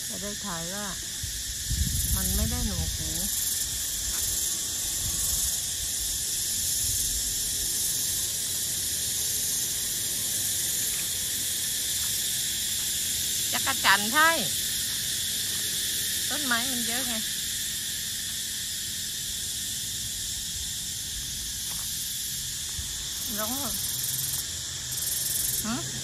จะได้ถ่ายว่ามันไม่ได้หนูหูจักรจั่นใช่ต้นไม้มันเยอะไงร้องเหรอ